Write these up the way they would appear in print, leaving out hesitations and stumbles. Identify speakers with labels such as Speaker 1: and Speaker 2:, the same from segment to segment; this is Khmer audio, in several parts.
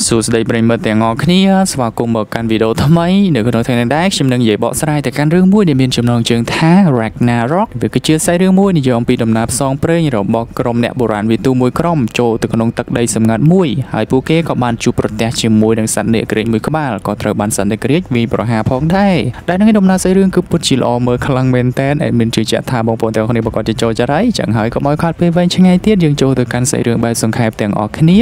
Speaker 1: សួស្តីប្រិយមិត្តទាំងអស់គ្នាស្វាគមន៍មកកាន់វីដេអូថ្មីនៅក្នុងថ្ងៃនេះដែរខ្ញុំនឹងនិយាយបកស្រាយទៅកាន់រឿងមួយដែលមានចំណងជើងថា Ragnarok វាគឺជាខ្សែរឿងមួយនិយាយអំពីដំណើរផ្សងព្រេងរបស់ក្រុមអ្នកបុរាណវិទូមួយក្រុមចូលទៅក្នុងទឹកដីសម្ងាត់មួយហើយពួកគេក៏បានជួបប្រទះជាមួយនឹងសត្វនាគក្រៀកមួយក្បាលក៏ត្រូវបានសត្វនាគក្រៀកវាយប្រហារផងដែរដែលនឹងដំណើរខ្សែរឿងគឺពិតជាល្អមើលខ្លាំងមែនតើមានជឿជាក់ថាបងប្អូនទាំងអស់គ្នាប្រកាសជាចូលចិត្តហើយចឹងហើយក៏មកខាត់ពេលវែងឆ្ងាយទៀតយើងចូលទៅកាន់ខ្សែរឿងបែបសង្ខេបទាំងអស់គ្នា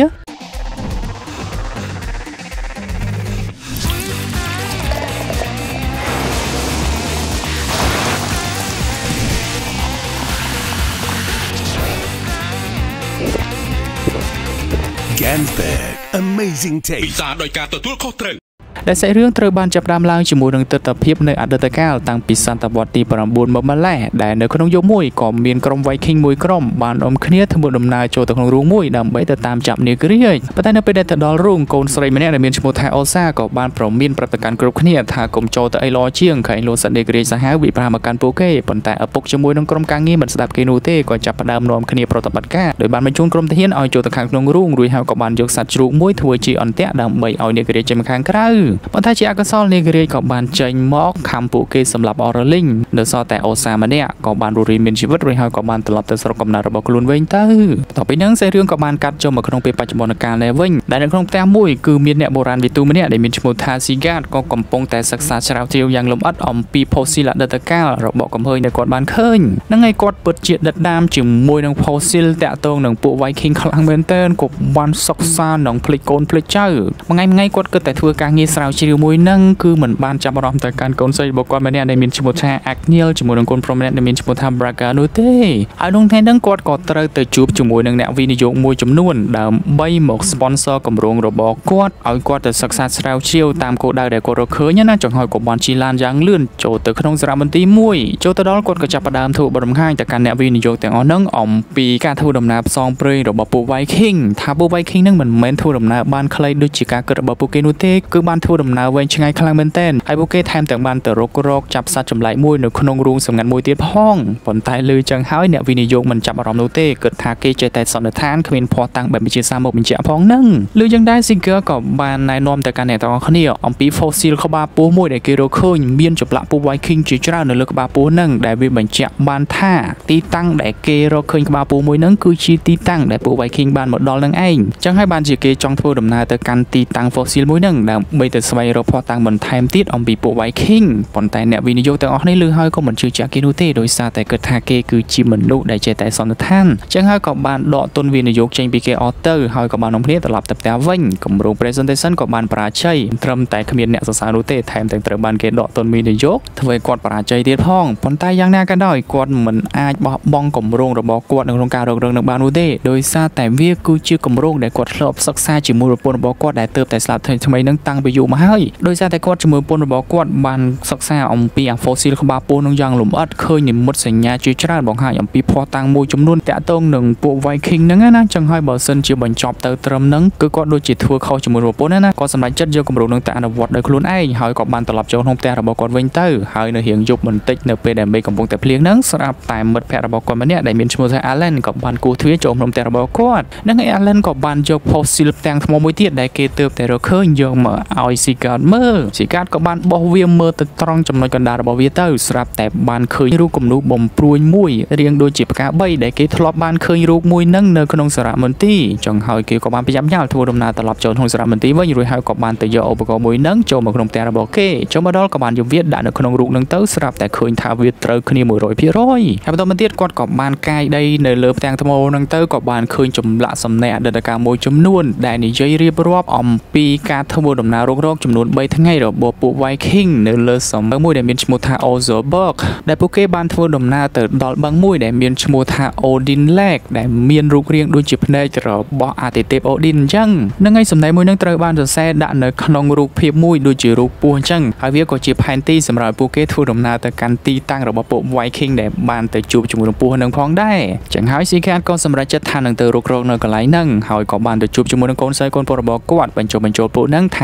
Speaker 2: Gansberg Amazing Taste
Speaker 3: ពិសាដោយការទទួលខុសត្រូវ
Speaker 1: ដែលសាច់រឿងត្រូវបានចាប់ផ្ដើមឡើងជាមួយនឹងទិដ្ឋភាពនៅអតីតកាលតាំងពីសតវត្សទី9មកម្លេះដែលនៅក្នុងយុគមួយក៏មានក្រុម Viking មួយក្រុមបានអមគ្នាធ្វើដំណើរចូលទៅក្នុងរូងមួយដើម្បីទៅតាមចាប់នាគក្រៀកប៉ុន្តែនៅពេលដែលទៅដល់រូងកូនស្រីម្នាក់ដែលមានឈ្មោះថាអូសាក៏បានប្រមានប្រតិកម្មគ្រប់គ្នាថាកុំចូលទៅអីល្អជាងក្រែងលោកសត្វនាគក្រៀកសាហាវវិប្រាមកកាន់ពួកគេប៉ុន្តែឪពុកជាមួយនឹងក្រុមការងារមិនស្ដាប់គេនោះទេក៏ចាប់ផ្ដើមនាំគ្នាប្រតិបត្តិការដោយបានបញ្ជូនក្រុមទាហានឲ្យចូលទៅខាងក្នុងរូងរួចហើយក៏បានយកសត្វជ្រូកមួយធ្វើជាអន្ទាក់ដើម្បីឲ្យនាគក្រៀកចេញមកខាងក្រៅប៉ុន្តែជាអកុសលនាគក្រៀកក៏បានចេញមកខំពួកគេសម្រាប់អរលីងនៅសល់តែអូសាម្នាក់ក៏បានរស់រានមានជីវិតរួចហើយក៏បានត្រឡប់ទៅស្រុកកំណើតរបស់ខ្លួនវិញទៅបន្ទាប់ពីហ្នឹងសាច់រឿងក៏បានកាត់ចូលមកក្នុងពេលបច្ចុប្បន្នកាលនេះវិញដែលនៅក្នុងផ្ទះមួយគឺមានអ្នកបុរាណវិទូម្នាក់ដែលមានឈ្មោះថាស៊ីហ្គាតក៏កំពុងតែសិក្សាស្រាវជ្រាវយ៉ាងលម្អិតអំពីផូស៊ីលអតីតកាលរបស់កំហើញដែលគាត់បានឃើញហ្នឹងហើយគាត់ពិតជាដិតដាមជាមួយនឹងផូស៊ីលតាក់ទងនឹងពួក Viking ខ្លាំងមែនទែនក៏បានសិក្សានឹងភ្លេចកូនភ្លេចចៅមួយថ្ងៃគាត់គិតតែធ្វើការងារស្រាវជ្រាវមួយហ្នឹងគឺមិនបានចាប់អារម្មណ៍ទៅកាន់កូនស្រីរបស់គាត់ម្នាក់ដែលមានឈ្មោះថា Agniel ជាមួយនឹងកូនប្រុសម្នាក់ដែលមានឈ្មោះថា Braga នោះទេហើយក្នុងថ្ងៃហ្នឹងគាត់ក៏ត្រូវទៅជួបជាមួយនឹងអ្នកវិនិយោគមួយចំនួនដើម្បីមក sponsor គម្រោងរបស់គាត់ឲ្យគាត់ទៅសិក្សាស្រាវជ្រាវតាមគោលដៅដែលគាត់រកឃើញណាចង្ហើយក៏បានជិះឡានយ៉ាងលឿនចូលទៅក្នុងសារមន្ទីរមួយចូលទៅដល់គាត់ក៏ចាប់ផ្ដើមធ្វើបទបង្ហាញទៅកាន់អ្នកវិនិយោគទាំងអស់ហ្នឹងអំពីការធ្វើដំណើរផ្សងព្រេងរបស់ពួក Viking ថាពួក Viking ហ្នឹងមិនមែនធ្វើដំណើរបានខ្លីដូចជាការគិតរបស់ពួកគេនោះទេគឺបានធ្វើដំណើរវែងឆ្ងាយខ្លាំងមែនទែនហើយពួកគេថែមទាំងបានទៅរកចាប់សត្វចម្លែកមួយនៅក្នុងរូងសម្ងាត់មួយទៀតផងប៉ុន្តែលើចឹងហើយអ្នកវិនិយោគមិនចាប់អារម្មណ៍នោះទេគិតថាគេចេះតែសន្និដ្ឋានគ្មានភ័ស្តុតាងបែបវិទ្យាសាស្ត្រមកបញ្ជាក់ផងហ្នឹងលើចឹងដែរ Seeger ក៏បានណែនាំទៅកាន់អ្នកទាំងអស់គ្នាអំពី fossil ក្បាលពស់មួយដែលគេរកឃើញមានចម្លាក់ពួក Viking ជាច្រើននៅលើក្បាលពស់ហ្នឹងដែលវាបញ្ជាក់បានថាទីតាំងដែលគេរកឃើញក្បាលពស់មួយហ្នឹងគឺជាទីតាំងដែលពួក Viking បានមកដល់នឹងឯងចឹងហើយបានជាគេចង់ធ្វើដំណើរទៅកាន់ទីតាំង fossil មួយហ្នឹងដើម្បីទៅស្វែងរកភ័ស្តុតាងបន្ថែមទៀតអំពីពួក Viking ប៉ុន្តែអ្នកវិនិយោគទាំងអស់នេះលើហើយក៏មិនជឿជាក់គេនោះទេដោយសារតែគិតថាគេគឺជាមនុស្សដែលចេះតែសន្និដ្ឋានចឹងហើយក៏បានដកទុនវិនិយោគចេញពីគេអស់ទៅហើយក៏បាននាំគ្នាត្រឡប់ទៅផ្ទះវិញគម្រោង presentation ក៏បានបរាជ័យត្រឹមតែគ្មានអ្នកសរសើរនោះទេថែមទាំងត្រូវបានគេដកទុនវិនិយោគធ្វើឲ្យគាត់បរាជ័យទៀតផងប៉ុន្តែយ៉ាងណាក៏ដោយគាត់មិនអាចបោះបង់គម្រោងរបស់គាត់នៅក្នុងការរករឹងនឹងបាននោះទេដោយសារតែវាគឺជាគម្រោងដែលគាត់ធ្លាប់សិក្សាជាមួយប្រពន្ធរបស់គាត់ដែលទើបតែស្លាប់ថ្មីនឹងតាំងពីយូរមកហើយដោយសារតែគាត់ជាមួយប្រពន្ធរបស់គាត់បានសិក្សាអំពីអា fossil ក្បាលពស់នឹងយ៉ាងលម្អិតឃើញនិមិត្តសញ្ញាជាច្រើនបង្ហាញអំពីភ័ស្តុតាងមួយចំនួនតាក់ទងនឹងពួក Viking ហ្នឹងណាចឹងហើយបើសិនជាបញ្ចប់ទៅត្រឹមហ្នឹងគឺគាត់ដូចជាធ្វើខុសជាមួយប្រពន្ធណាគាត់សម្រេចចិត្តយកគម្រោងនឹងទៅអនុវត្តដោយខ្លួនឯងហើយក៏បានត្រឡប់ចូលក្នុងផ្ទះរបស់គាត់វិញទៅហើយនៅរៀងយប់បន្តិចនៅពេលដែលមេឃកំពុងតែភ្លៀងហ្នឹងស្រាប់តែមិត្តភក្តិរបស់គាត់ម្នាក់ដែលមានឈ្មោះថា Alan ក៏បានគោះទ្វារចូលក្នុងផ្ទះរបស់គាត់ហ្នឹងហើយ Alan ក៏បានយក fossil ផ្ទាំងថ្មមួយទៀតដែលគេទើបតែរកឃើញយកមកឲ្យ Sigurd មើល Sigurd ក៏បានបោះវាមើលទៅត្រង់ចំណុចកណ្ដាលរបស់វាទៅស្រាប់តែបានឃើញរូបគំនូរបំព្រួយមួយរាងដូចជាផ្កា3ដែលគេធ្លាប់បានឃើញរូបមួយនឹងនៅក្នុងសារមន្ទីរចុងហើយគេក៏បានប្រញាប់ញ៉ាល់ធ្វើដំណើរត្រឡប់ចូលក្នុងសារមន្ទីរវិញរួចហើយក៏បានទៅយកឧបករណ៍មួយនឹងចូលមកក្នុងផ្ទះរបស់គេចូលមកដល់ក៏បានយកវាដាក់នៅក្នុងរូបនឹងទៅស្រាប់តែឃើញថាវាត្រូវគ្នា 100% ហើយបន្តមកទៀតគាត់ក៏បានកាយដីនៅលើផ្ទាំងថ្មនឹងទៅក៏បានឃើញចម្លាក់សំណែអតីតកាលមួយចំនួនដែលនិយាយរៀបរាប់អំពីការធ្វើដំណើររកចំនួន3ថ្ងៃរបស់ពួក Viking នៅលើសំណើមួយដែលមានឈ្មោះថា Ozerberg ដែលពួកគេបានធ្វើដំណើរទៅដល់បឹងមួយដែលមានឈ្មោះថា Odin Lake ដែលមានរូបរាងដូចជាភ្នែករបស់អាទិទេព Odin អញ្ចឹងនឹងឯសំណេរមួយនឹងត្រូវបានសរសេរដាក់នៅក្នុងរូបភាពមួយដូចជារូបពស់អញ្ចឹងហើយវាក៏ជាផែនទីសម្រាប់ពួកគេធ្វើដំណើរទៅកាន់ទីតាំងរបស់ពួក Viking ដែលបានទៅជួបជាមួយនឹងពស់នឹងផងដែរអញ្ចឹងហើយ Sigurd ក៏សម្រេចចិត្តថានឹងទៅរករកនៅកន្លែងហ្នឹងហើយក៏បានទៅជួបជាមួយនឹងកូនស្រីកូនប្រុសរបស់គាត់បញ្ចូលពួកហ្នឹងថាឲ្យទៅ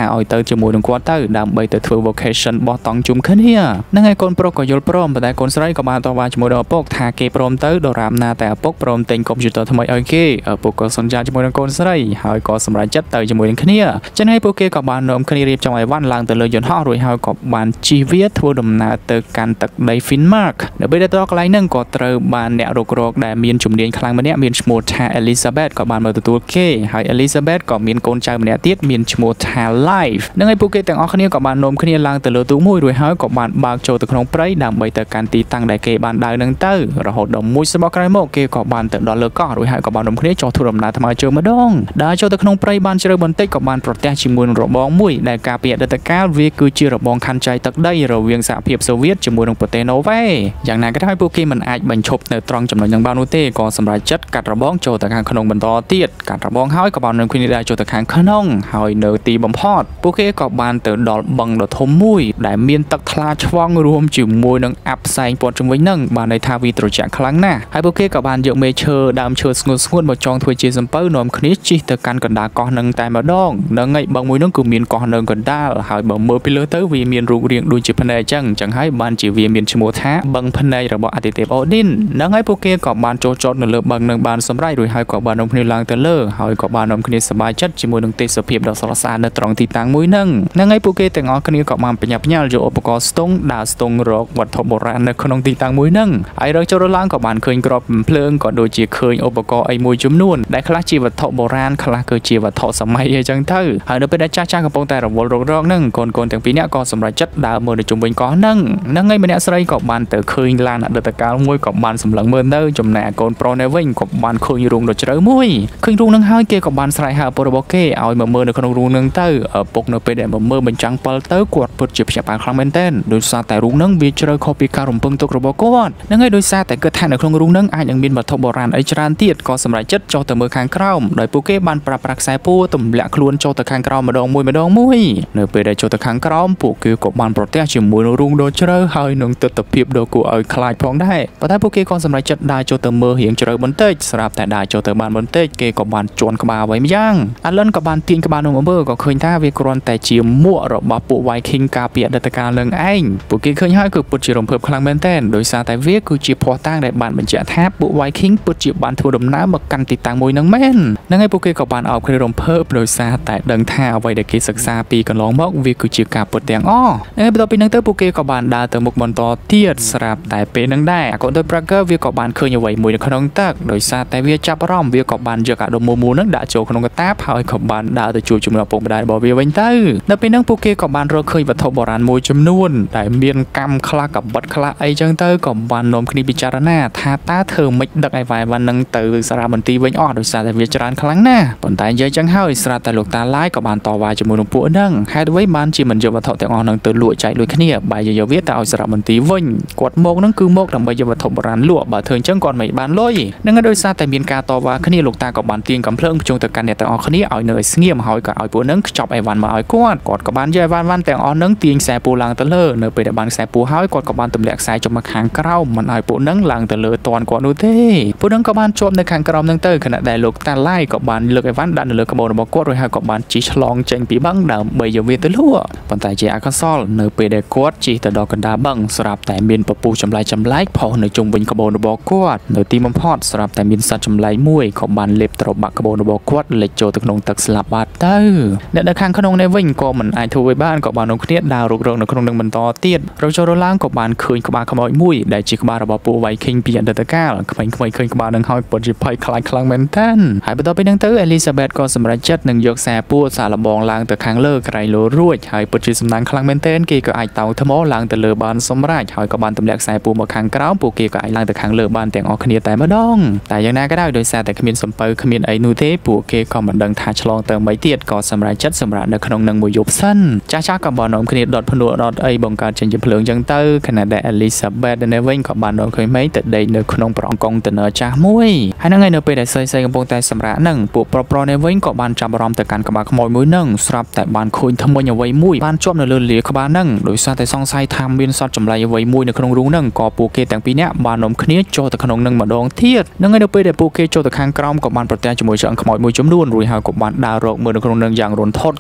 Speaker 1: ជាមួយនឹងគាត់ទៅដើម្បីទៅធ្វើ vacation បោះតង់ជុំគ្នាហ្នឹងហើយកូនប្រុសក៏យល់ព្រមប៉ុន្តែកូនស្រីក៏បានតបជាមួយនឹងឪពុកថាគេព្រមទៅដរាបណាតែឪពុកព្រមទិញកុំព្យូទ័រថ្មីឲ្យគេឪពុកក៏សន្យាជាមួយនឹងកូនស្រីហើយក៏សម្រេចចិត្តទៅជាមួយនឹងគ្នាចឹងហើយពួកគេក៏បាននាំគ្នារៀបចំអីវ៉ាន់ឡើងទៅលើយន្តហោះរួចហើយក៏បានជិះវាធ្វើដំណើរទៅកាន់ទឹកដី Finnmark នៅពេលដល់កន្លែងហ្នឹងក៏ត្រូវបានអ្នករុករកដែលមានជំនាញខ្លាំងម្នាក់មានឈ្មោះថា Elizabeth ក៏បានមកទទួលគេហើយ Elizabeth ក៏មានកូនចៅម្នាក់ទៀតមានឈ្មោះថា Live ហ្នឹងហើយពួកគេទាំងអស់គ្នាក៏បាននាំគ្នាឡើងទៅលើទូកមួយរួចហើយក៏បានបើកចូលទៅក្នុងព្រៃដើម្បីទៅកាន់ទីតាំងដែលគេបានដើរនឹងទៅរហូតដល់មួយស្បក្រោយមកគេក៏បានទៅដល់លើកោះរួចហើយក៏បាននាំគ្នាចុះធ្វើដំណើរថ្មើរជើងម្ដងដើរចូលទៅក្នុងព្រៃបានជ្រៅបន្តិចក៏បានប្រទះជាមួយនឹងរបងមួយដែលកាលពីអតីតកាលវាគឺជារបងខណ្ឌចៃទឹកដីរវាងសហភាពសូវៀតជាមួយនឹងប្រទេសណូវេយ៉ាងណាក៏ដោយពួកគេមិនអាចបញ្ឈប់នៅត្រង់ចំណុចនឹងបាននោះទេក៏សម្រេចចិត្តកាត់របងចូលទៅខាងក្នុងបន្តទៀតកាត់របងហើយក៏បាននាំគ្នាដើរចូលទៅខាងក្នុងហើយនៅទីបំផុតពួកគេក៏បានទៅដល់បឹងដ៏ធំមួយដែលមានទឹកថ្លាឆ្វង់រួមជាមួយនឹងអាប់ផ្សែងព័ទ្ធជុំវិញនឹងបានន័យថាវាត្រជាក់ខ្លាំងណាស់ហើយពួកគេក៏បានយកមេឈើដើមឈើស្ងួតមកចងធ្វើជាសំពៅនាំគ្នាជិះទៅកាន់កណ្ដាលកោះនឹងតែម្ដងនឹងឯបឹងមួយនោះគឺមានកោះនៅកណ្ដាលហើយបើមើលពីលើទៅវាមានរូបរាងដូចជាភ្នែកអញ្ចឹងហើយបានជាវាមានឈ្មោះថាបឹងភ្នែករបស់អាទិទេពអូឌីននឹងហើយពួកគេក៏បានចូលចតនៅលើបឹងនឹងបានសម្រេចរួចហើយក៏បាននាំគ្នាឡើងទៅលើហើយក៏បាននាំគ្នាសប្បាយចិត្តជាមួយនឹងទេសភាពដ៏ស្រស់ស្អាតនៅត្រង់ទីតាំងមួយហ្នឹងហើយពួកគេទាំងអស់គ្នាក៏បានប្រញាប់ប្រញាល់យកឧបករណ៍ស្ទង់ដើរស្ទង់រកវត្ថុបុរាណនៅក្នុងទីតាំងមួយហ្នឹងហើយរើចូលឡើងក៏បានឃើញក្របភ្លើងក៏ដូចជាឃើញឧបករណ៍អីមួយចំនួនដែលខ្លះជាវត្ថុបុរាណខ្លះគឺជាវត្ថុសម័យអីចឹងទៅហើយនៅពេលដែលចាស់កំពុងតែរវល់រករកហ្នឹងកូនទាំងពីរនាក់ក៏សម្រេចចិត្តដើរមើលនៅជុំវិញកោះហ្នឹងហើយម្នាក់ស្រីក៏បានទៅឃើញឡានអតីតកាលមួយក៏បានសម្លឹងមើលទៅចំណែកកូនប្រុសនៅវិញក៏បានឃើញរូងដ៏ជ្រៅមួយឃើញរូងហ្នឹងហើយគេក៏បានស្រែកហៅឪពុករបស់គេឲ្យមកមើលនៅក្នុងរូងហ្នឹងទៅឪពុកនៅពេលដែលមកមើលបញ្ចាំងពិលទៅគាត់ពិតជាភ្ញាក់ផ្អើលខ្លាំងមែនទែនដោយសារតែរូងហ្នឹងវាជ្រៅខុសពីការរំពឹងទុករបស់គាត់ហើយដោយសារតែគិតថានៅក្នុងរូងហ្នឹងអាចនឹងមានវត្ថុបុរាណអីច្រើនទៀតក៏សម្រេចចិត្តចុះទៅមើលខាងក្រោមដោយពួកគេបានប្រើប្រាស់ខ្សែពួរទម្លាក់ខ្លួនចុះទៅខាងក្រោមម្ដងមួយនៅពេលដែលចុះទៅខាងក្រោមពួកគេក៏បានប្រទះជាមួយនឹងរូងដ៏ជ្រៅហើយនឹងទិដ្ឋភាពដ៏គួរឲ្យខ្លាចផងដែរប៉ុន្តែពួកគេក៏សម្រេចចិត្តដើរចុះទៅមើលរៀងជ្រៅបន្តិចស្រាប់តែដើរចុះទៅបានបន្តិចគេក៏បានជន់ក្បាលអ្វីម្យ៉ាងអាឡិនក៏បានទាញក្បាលនោះមកមើលក៏ឃើញថាវាគ្រាន់តែជាមួករបស់ពួក Viking កាលពីអតីតកាលនឹងឯងពួកគេឃើញហើយគឺពិតជារំភើបខ្លាំងមែនទែនដោយសារតែវាគឺជាភស្តុតាងដែលបានបញ្ជាក់ថាពួក Viking ពិតជាបានធ្វើដំណើរមកកាន់ទីតាំងមួយនឹងមែនហើយពួកគេក៏បានអោបគ្នារំភើបដោយសារតែដឹងថាអ្វីដែលគេសិក្សាពីកន្លងមកវាគឺជាការពិតទាំងអស់ហើយបន្ទាប់ពីហ្នឹងទៅពួកគេក៏បានដើរទៅមុខបន្តទៀតស្រាប់តែពេលហ្នឹងដែរកូនទៅ Bracker វាក៏បានឃើញអ្វីមួយនៅក្នុងទឹកដោយសារតែវាចាប់អារម្មណ៍វាក៏បានយកអាដុំមូហ្នឹងដាក់ចូលក្នុងកាតាបហើយក៏បានដើរទៅជួបជាមួយឪពុកម្ដាយរបស់វាវិញទៅនៅពេលហ្នឹងពួកគេក៏បានរកឃើញវត្ថុបុរាណមួយចំនួនដែលមានកម្មខ្លះកបិតខ្លះអីចឹងទៅក៏បាននាំគ្នាពិចារណាថាតើធ្វើម៉េចដឹកឯវ៉ាហ្នឹងទៅសារមន្ទីរវិញអស់ដោយសារតែវាច្រើនខ្លាំងណាស់ប៉ុន្តែនិយាយចឹងហើយស្រាប់តែលោកតាឡាយក៏បានតវ៉ាជាមួយនឹងពួកហ្នឹងហេតុអ្វីបានជាមិនយកវត្ថុទាំងអស់ហ្នឹងទៅលក់ចែកលុយគ្នាបែរជាយកវាទៅឲ្យសារមន្ទីរវិញគាត់មកហ្នឹងគឺមកដើម្បីយកវត្ថុបុរាណលក់បើធ្វើអញ្ចឹងគាត់មិនបានលុយហ្នឹងដោយសារតែមានការតវ៉ាគ្នាលោកតាក៏បានទាញកំភ្លើងភ្ជុងទៅកាន់អ្នកទាំងអស់គ្នាឲ្យនៅស្ងៀមហើយក៏ឲ្យពួកហ្នឹងខ្ចប់អីវ៉ាន់មកឲ្យគាត់ក៏បានយកអីវ៉ាន់ទាំងអស់ហ្នឹងទាញខ្សែពួរឡើងទៅលើនៅពេលដែលបានខ្សែពួរហើយគាត់ក៏បានទម្លាក់ខ្សែចុះមកខាងក្រោមមិនឲ្យពួកហ្នឹងឡើងទៅលើតាន់គាត់នោះទេពួកហ្នឹងក៏បានជាប់នៅខាងក្រោមហ្នឹងទៅខណៈដែលលោកតាឡាយក៏បានលើកអីវ៉ាន់ដាក់នៅលើក្បូររបស់គាត់រួចហើយក៏បានជិះឆ្លងចេញពីបឹងដើម្បីយកវាទៅលក់ប៉ុន្តែជាអកុសលនៅពេលដែលគាត់ជិះទៅដល់កណ្ដាលបឹងស្រាប់តែមានពពុះចម្លែកផុសនៅជុំវិញក្បូររបស់គាត់នៅទីបំផុតស្រាប់តែមានសត្វចម្លែកមួយក៏បានលេបត្របាក់ក្បូររបស់គាត់លិចចូលទៅក្នុងទឹកស្លាប់បាត់ទៅអ្នកនៅខាងក្នុងនេះវិញក៏មិនអាចធ្វើឲ្យបានក៏បាននាំគ្នាដើររុករកនៅក្នុងនឹងបន្តទៀតរចូលឡើងក៏បានឃើញក្បាលខ្មោចមួយដែលជាក្បាលរបស់ពួក Viking ពីអតីតកាលក្មេងៗឃើញក្បាលនឹងហើយពិតជាភ័យខ្លាចខ្លាំងមែនទែនហើយបន្ទាប់ពីហ្នឹងទៅ Elizabeth ក៏សម្រេចចិត្តនឹងយកខ្សែពួរសាកល្បងឡើងទៅខាងលើក្រៃលោរួចហើយពិតជាសំណាងខ្លាំងមែនទែនគេក៏អាចតោងថ្មឡើងទៅលើបានសម្រេចហើយក៏បានទម្លាក់ខ្សែពួរមកខាងក្រោមពួកគេក៏អាចឡើងទៅខាងលើបានទាំងអស់គ្នាតែម្ដងតែយ៉ាងណាក៏ដោយសារតែគ្មានសំពៅគ្មានអីនោះទេពួកគេក៏មិនដឹងថាឆ្លងទៅមិនទៀតក៏សម្រេចចិត្តសម្រាប់នៅក្នុងនឹងមួយយប់សិនចាស់ក៏បាននាំគ្នាដុតភ្នក់ដុតអីបង្កើតចេញជាភ្លើងចឹងទៅខណៈដែល Elizabeth នៅវិញក៏បាននាំឃើញមេឃទៅដេកនៅក្នុងប្រអងកុងតឺន័រចាស់មួយហើយហ្នឹងហើយនៅពេលដែលស្រីកំពុងតែសម្រាប់ហ្នឹងពួកប្រុសនៅវិញក៏បានចាប់អារម្មណ៍ទៅកាន់ក្បាលខ្មោចមួយហ្នឹងស្រាប់តែបានឃើញថ្មិញអ្វីមួយបានជាប់នៅលើលាក្បាលហ្នឹងដោយសារតែសង្ស័យថាមានសត្វចម្លែកអ្វីមួយនៅក្នុងរូងហ្នឹងក៏ពួកគេទាំងពីរនាក់បាននាំគ្នាចូលទៅក្នុងនឹងម្ដងទៀតហ្នឹងហើយនៅពេលដែលពួកគេចូលទៅខាងក្រោមក៏បានប្រទះជាមួយឆ្អឹងខ្មោចមួយចំនួនរួចហើយក៏បានដើររកមើលនៅក្នុងនឹងយ៉ាងរន្ធត់ខណៈដែល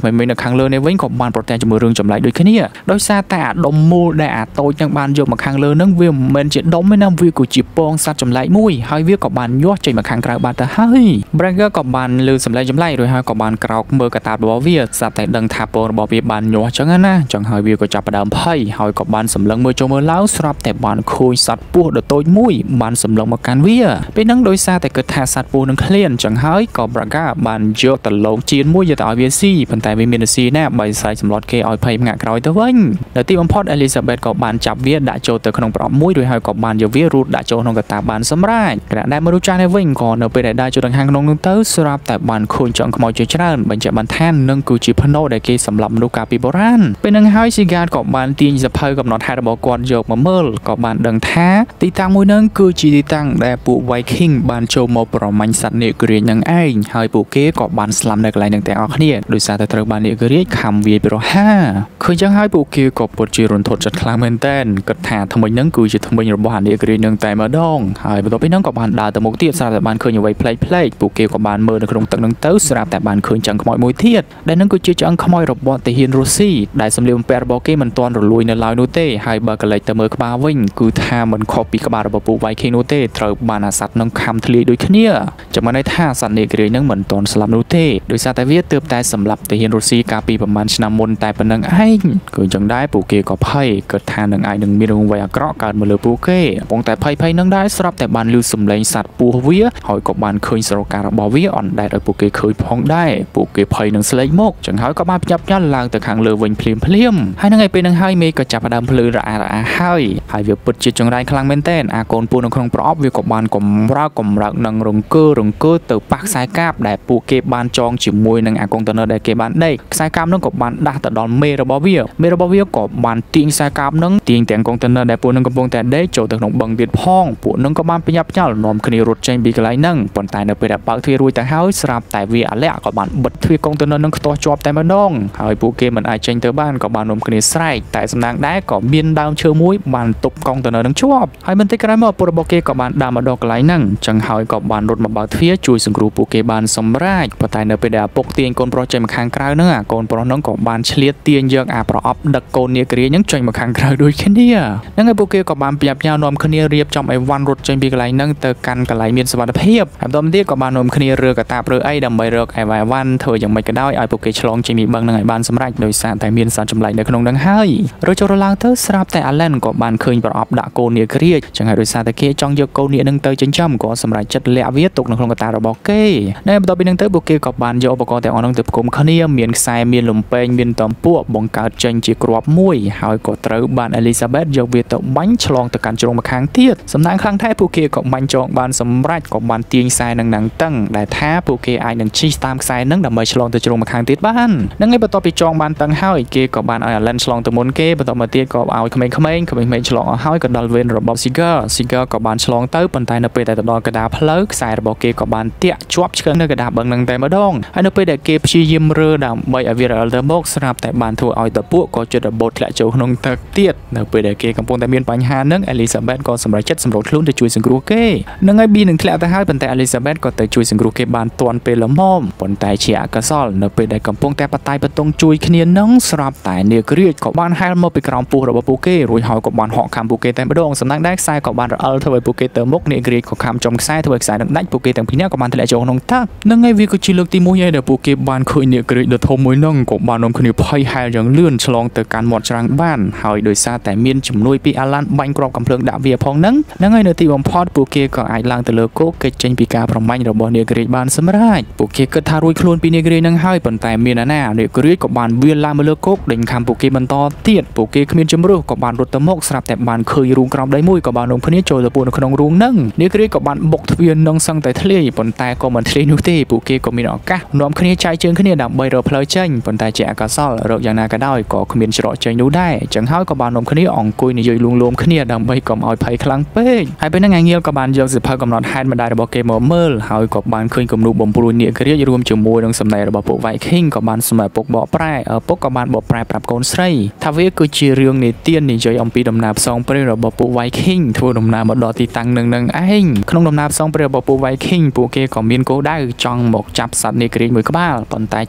Speaker 1: ក្មេងៗនៅខាងលើនេះវិញក៏បានប្រតែជាមួយរឿងចម្លែកដូចគ្នាដោយសារតែអាដុំមូលដែលអាតូចនឹងបានយកមកខាងលើនឹងវាមិនមែនជាដុំទេណាវាគឺជាពងសត្វចម្លែកមួយហើយវាក៏បានញាស់ចេញមកខាងក្រៅបានទៅហើយ Branger ក៏បានលើសម្លេងចម្លែករួចហើយក៏បានក្រោកមើលកតារបស់វាស្រាប់តែដឹងថាពងរបស់វាបានញាស់ចឹងណាចឹងហើយវាក៏ចាប់ផ្ដើមភ័យហើយក៏បានសម្លឹងមើលចូលមើលឡើងស្រាប់តែបានឃើញសត្វពស់ដ៏តូចមួយបានសម្លឹងមកកាន់វាពេលហ្នឹងដោយសារតែគិតថាសត្វពស់នឹងឃ្លានចឹងហើយក៏ Branger បានយកទៅលងជៀនមួយយកទៅឲ្យវាស៊ីប៉ុន្តែវាមានតែស៊ីណាបើស្រែកសម្លុតគេឲ្យភ័យងាក់ក្រោយទៅវិញនៅទីបំផុត Elizabeth ក៏បានចាប់វាដាក់ចូលទៅក្នុងប្រអប់មួយរួចហើយក៏បានយកវារូតដាក់ចូលក្នុងកតាបានសម្រាប់ខណៈដែលមនុស្សចាស់នេះវិញក៏នៅពេលដែលដើរចូលទៅខាងក្នុងនោះទៅស្រាប់តែបានឃើញចង្ខ្មោចជាច្រើនបញ្ជាក់បានថានឹងគឺជាភ្នោដែលគេសម្លាប់មនុស្សកាលពីបុរាណពេលហ្នឹងហើយ Sigurd ក៏បានទាញសភៅកំណត់ហេតុរបស់គាត់យកមកមើលក៏បានដឹងថាទីតាំងមួយហ្នឹងគឺជាទីតាំងដែលពួក Viking បានចូលមកប្រមាញ់សត្វនាគរាជនឹងឯងហើយពួកគេក៏បានស្លាប់នៅកន្លែងហ្នឹងទាំងអស់គ្នាដោយសារតែត្រូវបាននាគរាជខំវាយប្រហារឃើញចឹងហើយពួកគេក៏ពិតជារន្ធត់ចិត្តខ្លាំងមែនទែនគិតថាថ្មិញហ្នឹងគឺជាថ្មិញរបស់អានាគរាជនឹងតែម្ដងហើយបន្ទាប់ពីហ្នឹងក៏បានដើរទៅមុខទៀតស្រាប់តែបានឃើញអ្វីប្លែកៗពួកគេក៏បានមើលនៅក្នុងទឹកហ្នឹងទៅស្រាប់តែបានឃើញឆ្អឹងខ្មោចមួយទៀតដែលហ្នឹងគឺជាឆ្អឹងខ្មោចរបស់ទាហានរុស្ស៊ីដែលសម្លៀកបំពាក់របស់គេមិនទាន់រលួយនៅឡើយនោះទេហើយបើកលេចទៅមើលក្បាលវិញគឺថាមិនខុសពីក្បាលរបស់ពួក Viking នោះទេត្រូវបានអាសត្វនឹងខំធ្លាយដូចគ្នាចាំមិនន័យថាសត្វនាគរាជនឹងមិនទាន់ស្លាប់នោះទេដោយសារតែវាទើបតែសម្លាប់ទាហានរុស្ស៊ីកាលពីប្រហែលឆ្នាំមុនតែប៉ុណ្្នឹងឯងគឺអញ្ចឹងដែរពួកគេក៏ភ័យគិតថានឹងអាចនឹងមានរឿងអ្វីអាក្រក់កើតមកលើពួកគេកំពុងតែភ័យនឹងដែរស្រាប់តែបានឮសំឡេងសត្វពស់វាហើយក៏បានឃើញស្រការបស់វាអណ្ដែតឲ្យពួកគេឃើញផងដែរពួកគេភ័យនឹងស្លេកមកចឹងហើយក៏បានញាប់ឡើងទៅខាងលើវិញភ្លាមហើយនឹងឯពេលហ្នឹងហើយមេក៏ចាប់ផ្ដើមភ្លឺរអាហើយវាពិតជាចង្រៃខ្លាំងមែនទែនអាកូនពស់នៅក្នុងប្រអប់វាក៏បានកម្រើកនឹងរង្គើទៅប៉ះខ្សែកាបដែលពួកគេបានចងជាមួយនឹងអាកុងតឺន័រដែលគេបានដេកខ្សែកាបនោះក៏បានដាស់ទៅដល់មេរបស់វាក៏បានទាញខ្សែកាបនឹងទាញទាំងកុងតឺន័រដែលពួកនឹងកំពុងតែដេកចូលទៅក្នុងបឹងទៀតផងពួកនឹងក៏បានប្រញាប់នាំគ្នារត់ចេញពីកន្លែងហ្នឹងប៉ុន្តែនៅពេលដែលបើកទ្វាររួចទៅហើយស្រាប់តែវាអាលាក់ក៏បានបិទទ្វារកុងតឺន័រនឹងខ្ទាស់ជាប់តែម្ដងហើយពួកគេមិនអាចចេញទៅបានក៏បាននាំគ្នាស្រែកតែសំណាងដែរក៏មានដើមឈើមួយបានទប់កុងតឺន័រនឹងជាប់ហើយបន្តិចក្រោយមកពួករបស់គេក៏បានដើរមកដល់កន្លែងហ្នឹងចឹងហើយក៏បានរត់មកបើកទ្វារជួយសង្គ្រោះពួកគេបានសម្រេចប៉ុន្តែនៅពេលដែលឪពុកទាញកូនប្រុសចេញមកខាងក្រៅហ្នឹងអាកូនប្រុសហ្នឹងក៏បានឆ្លៀតទាញយកអាប្រអប់ដឹកកូននាគរាជហ្នឹងចេញមកខាងក្រៅដូចគ្នាហ្នឹងហើយពួកគេក៏បានប្រញាប់នាំគ្នារៀបចំអីវ៉ាន់រត់ចេញពីកន្លែងហ្នឹងទៅកាន់កន្លែងមានសុវត្ថិភាពហើយបន្តទៀតក៏បាននាំគ្នារើកតាបរើអីដើម្បីរកអីវ៉ាន់ធ្វើយ៉ាងម៉េចក៏ដោយឲ្យពួកគេឆ្លងចេញពីបឹងហ្នឹងឲ្យបានសម្រេចដោយសារតែមានសត្វចម្លែកនៅក្នុងហ្នឹងហើយរត់ចូលឡើងទៅស្រាប់តែ Alan ក៏បានឃើញប្រអប់ដាក់កូននាគរាជចឹងហើយដោយសារតែគេចង់យកកូននាគហ្នឹងទៅចិញ្ចឹមក៏សម្រេចចិត្តលាក់វាទុកនៅក្នុងកតារបស់គេនៅបន្ទាប់ពីហ្នឹងទៅពួកគេក៏បានយកឧបករណ៍ទាំងអស់ហ្នឹងទៅផ្គុំគ្នាមានខ្សែមានលំពេងមានតំពួកបង្កើតចេញជាគ្រាប់មួយហើយក៏ត្រូវបាន Elizabeth យកវាទៅបាញ់ឆ្លងទៅកាន់ជ្រុងម្ខាងទៀតសំណាងខ្លាំងថែពួកគេក៏បាញ់ចងបានសម្រេចក៏បានទាញខ្សែនឹងណាំងតឹងដែលថាពួកគេអាចនឹងជិះតាមខ្សែនឹងដើម្បីឆ្លងទៅជ្រុងម្ខាងទៀតបានហ្នឹងហើយបន្ទាប់ពីចងបានតឹងហើយគេក៏បានឲ្យ Alan ឆ្លងទៅមុនគេបន្ទាប់មកទៀតក៏ឲ្យក្មេងៗឆ្លងអស់ហើយក៏ដល់វេនរបស់ Sigurd ក៏បានឆ្លងទៅប៉ុន្តែនៅពេលដែលទៅដល់កណ្ដាលផ្លូវខ្សែរបស់គេក៏បានទាក់ជាប់ឆ្កឹងនៅកណ្ដាលបឹងនឹងតែម្ដងហើយនៅពេលដែលគេព្យាយាមរើដើម្បីឲ្យវារអិលទៅមកស្រាប់តែបានធ្វើឲ្យតពួកក៏ជិតរបូតធ្លាក់ចូលក្នុងទឹកទៀតនៅពេលដែលគេកំពុងតែមានបញ្ហានឹង Elizabeth ក៏សម្រេចចិត្តសម្រុតខ្លួនទៅជួយសង្គ្រោះគេនឹងហើយ B នឹងធ្លាក់ទៅហើយប៉ុន្តែ Elizabeth ក៏ទៅជួយសង្គ្រោះគេបានទាន់ពេលល្មមប៉ុន្តែជាអកុសលនៅពេលដែលកំពុងតែបតាយបតុងជួយគ្នានឹងស្រាប់តែនាគរាជក៏បានហែលមកពីក្រោមពោះរបស់ពួកគេរួចហើយក៏បានហក់ខាំពួកគេតែម្ដងសំណាងដែរខ្សែក៏បានរអិលធ្វើឲ្យពួកគេទៅមុខនាគរាជក៏ខាំចំខ្សែធ្វើឲ្យខ្សែនឹងដាច់ពួកគេទាំងពីរនាក់ក៏បានធ្លាក់ចូលក្នុងទឹកនឹងហើយវាក៏ជាលើកទី1ហើយដែលពួកគេបានឃើញនាគរាជដ៏ធំមួយនឹងក៏បាននាំគ្នាភ័យហែលយ៉ាងលឿនឆ្លងទៅកាន់មាត់ច្រាំងបានហើយដោយសារតែមានជំនួយពី Alan បាញ់គ្រាប់កាំភ្លើងដាក់វាផងហ្នឹងហើយនៅទីបំផុតពួកគេក៏អាចឡើងទៅលើគោកគេចចេញពីការប្រមាញ់របស់នាគរាជបានសម្រេចពួកគេគិតថារួចខ្លួនពីនាគរាជហ្នឹងហើយប៉ុន្តែមានណានាគរាជក៏បានវាយឡើងមកលើគោកដេញខាំពួកគេបន្តទៀតពួកគេគ្មានជំរឿសក៏បានរត់ទៅមុខស្រាប់តែបានឃើញរូងក្រោមដីមួយក៏បាននាំគ្នាចូលទៅពួននៅក្នុងរូងហ្នឹងនាគរាជក៏បានបុកទ្វារនឹងសឹងតែធ្លាយប៉ុន្តែក៏មិនធ្លាយនោះទេពួកគេក៏មានឱកាសនាំគ្នាចែកជើងគ្នាដើម្បីរកផ្លូវចេញប៉ុន្តែជាអកុសលរកយ៉ាងណាក៏ដោយក៏គ្មានច្រកចេញនោះដែរចឹងហើយក៏បាននាំគ្នាអង្គុយនិយាយលួងលោមគ្នាដើម្បីកុំឲ្យភ័យខ្លាំងពេកហើយពេលហ្នឹងអាងាលក៏បានយកសិភៅកំណត់ហេតុម្ដាយរបស់គេមកមើលហើយក៏បានឃើញគំនូបំព្រួយនាគរាជរួមជាមួយនឹងសម្ដែងរបស់ពួក Viking ក៏បានស្មើពុកបកប្រែពុកក៏បានបកប្រែប្រាប់កូនស្រីថាវាគឺជារឿងនិទាននិយាយអំពីដំណើរផ្សងព្រេងរបស់ពួក Viking ធ្វើដំណើរមកដល់ទីតាំងនឹងឯងក្នុងដំណើរផ្សងព្រេងរបស់ពួក Viking ពួកគេក៏មានគោលដៅចង់មកចាប់សត្វនាគរាជមួយក្បាលប៉ុន្តែជាអកុស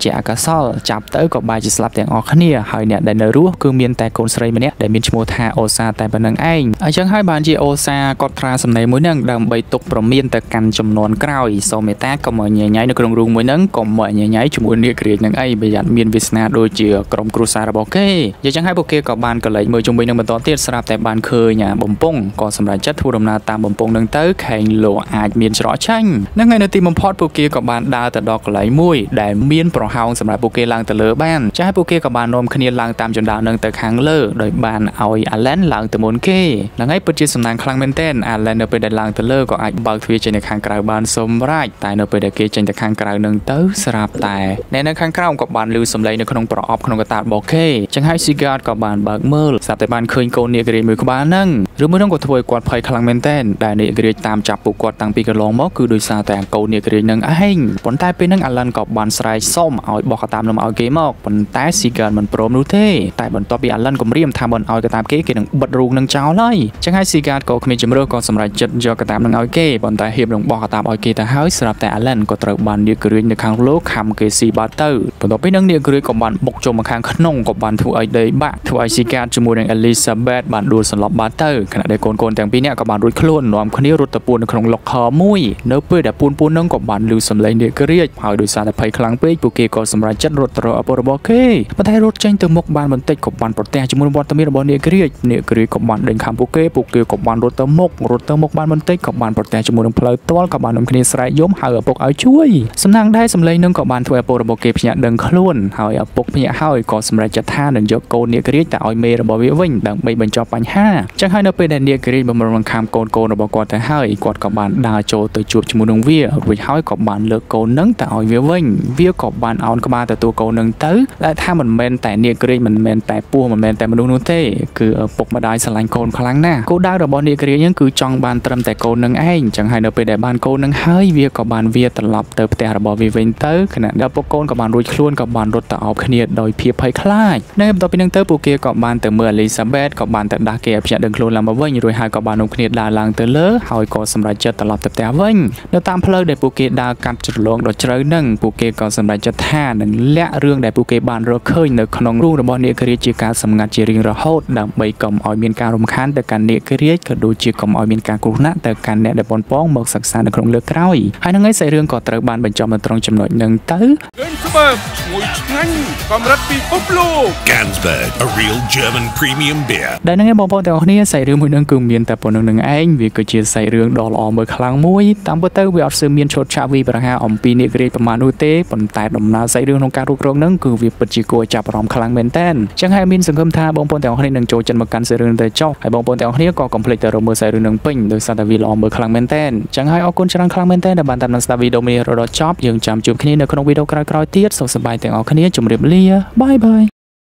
Speaker 1: សល់ចាប់ទៅក៏បែរជាស្លាប់ទាំងអស់គ្នាហើយអ្នកដែលនៅរស់គឺមានតែកូនស្រីម្នាក់ដែលមានឈ្មោះថាអូសាតែប៉ុណ្្នឹងឯងអញ្ចឹងហើយបានជាអូសាគាត់ត្រាសំណេរមួយហ្នឹងដើម្បីទុកប្រមានទៅកាន់ចំនួនក្រោយសូមមេត្តាកុំឲ្យញ៉ៃនៅក្នុងរូងមួយហ្នឹងកុំឲ្យញ៉ៃជាមួយនាគរាជហ្នឹងអីប្រយ័ត្នមានវាសនាដូចជាក្រុមគ្រួសាររបស់គេអញ្ចឹងហើយពួកគេក៏បានកលែងមើលជំវិញនឹងបន្តទៀតស្រាប់តែបានឃើញបំពង់ក៏សម្រេចចិត្តធ្វើដំណើរតាមបំពង់ហ្នឹងទៅខែងលោកអាចមានច្រកចាញ់ហ្នឹងហើយនៅទីបំផុតពួកគេក៏បានដើរទៅដល់កន្លែងមួយដែលមានប្រហោងសម្រាប់ពួកគេឡើងទៅលើបានចាស់ពួកគេក៏បាននាំគ្នាឡើងតាមជណ្ដើរនឹងទៅខាងលើដោយបានឲ្យអាឡែនឡើងទៅមុនគេហ្នឹងហើយពិតជាសំណាងខ្លាំងមែនទែនអាឡែននៅពេលដែលឡើងទៅលើក៏អាចបើកទ្វារចេញទៅខាងក្រៅបានសម្រេចតែនៅពេលដែលគេចេញទៅខាងក្រៅនឹងទៅស្រាប់តែអ្នកនៅខាងក្រៅក៏បានឮសំឡេងនៅក្នុងប្រអប់ក្នុងកតារបស់គេចឹងហើយ Sigurd ក៏បានបើកមើលស្រាប់តែបានឃើញកូននាគរាជមួយក្បាលហ្នឹងឬមួយនោះក៏ធ្វើឲ្យគាត់ភ័យខ្លាំងមែនទែនដែលនាគរាជតាមចាប់ពួកគាត់តាំងពីកន្លងមកគឺដោយសារតែកូននាគរាជនឹងឯងប៉ុន្តែពេលហ្នឹងអាឡែនក៏បានស្រែកសុំឲ្យបោះកតាមនឹងឲ្យគេមកប៉ុន្តែ Sigurd មិនព្រមនោះទេតែបន្ទាប់ពីអាឡែនគំរាមថាមិនឲ្យកតាមគេនឹងបិទរូងនឹងចោលហើយចឹងហើយ Sigurd ក៏គ្មានជំរឿក៏សម្រេចចិត្តយកកតាមនឹងឲ្យគេប៉ុន្តែហៀបនឹងបោះកតាមឲ្យគេទៅហើយស្រាប់តែអាឡែនក៏ត្រូវបាននាគរាជនៅខាងលើខំគេស៊ីបាត់ទៅបន្ទាប់ពីនឹងនាគរាជក៏បានបុកចូលមកខាងក្នុងក៏បានធ្វើឲ្យដីបាក់ធ្វើឲ្យ Sigurd ជាមួយនឹង Elizabeth បានដួលសន្លប់បាត់ទៅខណៈដែលកូនៗទាំងពីរនាក់ក៏បានរួចខ្លួននាំគ្នារត់ទៅពួននៅក្នុងឡុកខមួយនៅពេលដែលពួននឹងក៏បានឮសំឡេងនាគរាជហើយដោយសារតែភ័យខ្លាំងពេកពួកគេក៏សម្រេចចិត្តរត់ទៅរកឪពុករបស់គេប៉ុន្តែរត់ចេញទៅមុខបានបន្តិចក៏បានប្រទះជាមួយវត្តមានរបស់នាគរាជក៏បានដេញខាំពួកគេក៏បានរត់ទៅមុខបានបន្តិចក៏បានប្រទះជាមួយនឹងផ្លូវទាល់ក៏បាននាំគ្នាស្រែកយំហៅឪពុកឲ្យជួយសំណាងដែរសំឡេងនឹងក៏បានធ្វើឲ្យឪពុករបស់គេភ្ញាក់ដឹងខ្លួនហើយឪពុកភ្ញាក់ហើយក៏សម្រេចចិត្តថានឹងយកកូននាគរាជទៅឲ្យមេរបស់វាវិញដើម្បីបញ្ចប់បញ្ហាចឹងហើយនៅពេលដែលនាគរាជបំរុងនឹងខាំកូនរបស់គាត់ទៅហើយគាត់ក៏បានដើរចូលទៅជួបជាមួយនឹងវារួចហើយក៏បានលើកកូននឹងទៅឲ្យវាវិញវាក៏បានអោនក្បាលទទួលកូននឹងទៅតែថាមិនមែនតែនាគរាជមិនមែនតែពស់មិនមែនតែមនុស្សនោះទេគឺឪពុកម្ដាយស្រឡាញ់កូនខ្លាំងណាស់គោលដៅរបស់នាគរាជនឹងគឺចង់បានត្រឹមតែកូននឹងឯងចឹងហើយនៅពេលដែលបានកូននឹងហើយវាក៏បានវាត្រឡប់ទៅផ្ទះរបស់វាវិញទៅខណៈដែលឪពុកកូនក៏បានរួចខ្លួនក៏បានរត់ទៅអោបគ្នាដោយភាពភ័យខ្លាចនៅបន្ទាប់ពីនឹងទៅពួកគេក៏បានទៅមើល Elizabeth ក៏បានទៅដាស់គេឲ្យភ្ញាក់ដឹងខ្លួនឡើងមកវិញរួចហើយក៏បាននាំគ្នាដើរឡើងទៅលើហើយក៏សម្រេចចិត្តត្រឡប់ទៅផ្ទះវិញនៅតាមផ្លូវដែលពួកគេដើរកាត់ជ្រលងដ៏ជ្រៅនឹងពួកគេក៏សម្រេចចិត្តថានឹងលាក់រឿងដែលពួកគេបានរកឃើញនៅក្នុងរូងរបស់នាគរាជជាការសម្ងាត់ជារៀងរហូតដើម្បីកុំឲ្យមានការរំខានទៅកាន់នាគរាជក៏ដូចជាកុំឲ្យមានការគ្រោះថ្នាក់ទៅកាន់អ្នកដែលប៉ុនប៉ងមកសិក្សានៅក្នុងលើកក្រោយហើយនឹងឯងសាច់រឿងក៏ត្រូវបានបញ្ចប់នៅត្រង់ចំណុចនឹងទៅ
Speaker 2: Gansberg, a real German premium beer.
Speaker 1: ដែលនឹងឯងបងប្អូនទាំងអស់គ្នាសាច់រឿងមួយនឹងគឺមានតែប៉ុណ្្នឹងឯងវាគឺជាសាច់រឿងដ៏ល្អមើលខ្លាំងមួយតាមពិតទៅវាអត់សូវមានឈុតឆាកវីប្រហាអំពីនាគរាជប្រមាណនោះទេប៉ុន្តែដំណើរសាច់រឿងក្នុងការគ្រប់គ្រងនឹងគឺវាពិតជាគួរឲ្យចាប់អារម្មណ៍ខ្លាំងមែនតើចឹងហើយមានសង្ឃឹមថាបងប្អូនទាំងអស់គ្នានឹងចូលចិត្តមកកាន់សាច់រឿងទៅចុះហើយបងប្អូនទាំងអស់គ្នាក៏កុំភ្លេចទៅរកមើលសាច់រឿងនឹងពេញដោយសារតែវាល្អមើលខ្លាំងមែនតើចឹងហើយអរគុណច្រើនខ្លាំងមែនតើដែលបានតាមដានស្ដាប់វីដេអូនេះរហូតដល់ចប់យើងចាំជួបគ្នានៅក្នុងវីដេអូក្រោយៗទៀតសុខសប្បាយទាំងអស់គ្នាជម្រាបលាបាយ